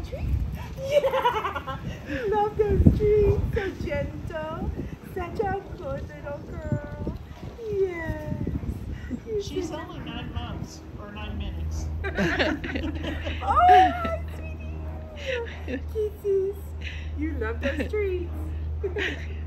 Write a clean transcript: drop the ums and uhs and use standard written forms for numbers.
treat? Yeah! You love those treats. So gentle. Such a good little girl. Yes. She's only 9 months or 9 minutes. Oh, hi, sweetie. Kisses. You love those treats.